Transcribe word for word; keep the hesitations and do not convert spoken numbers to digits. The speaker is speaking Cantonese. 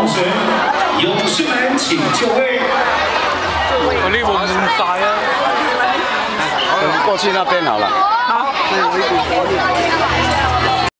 冒险，勇士们请就位。 我呢冇咁快啊！ 过去那边好了。 好。